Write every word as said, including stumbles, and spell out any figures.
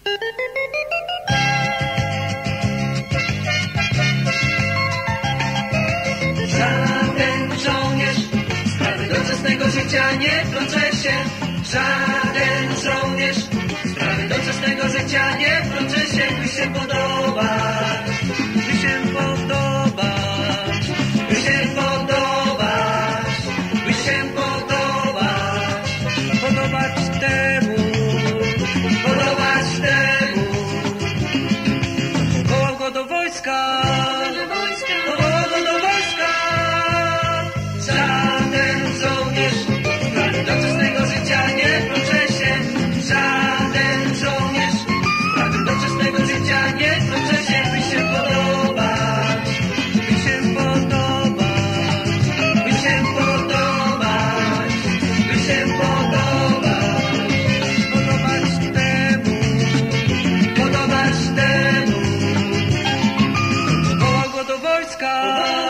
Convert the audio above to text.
Żaden żołnierz sprawy doczesnego życia nie wtrąca się. Żaden żołnierz sprawy doczesnego życia nie wtrąca się. By się podobać, by się podobać, by się podobać, by się podobać, podobać temu, podobać temu. Wołał go do wojska, wołał go do wojska. Żaden żołnierz sprawy doczesnego życia nie wtrąca się. Żaden żołnierz sprawy doczesnego życia nie wtrąca się. By się podobać, by się podobać, by się podobać, by się podobać, podobać temu, podobać temu. Wołał go do wojska.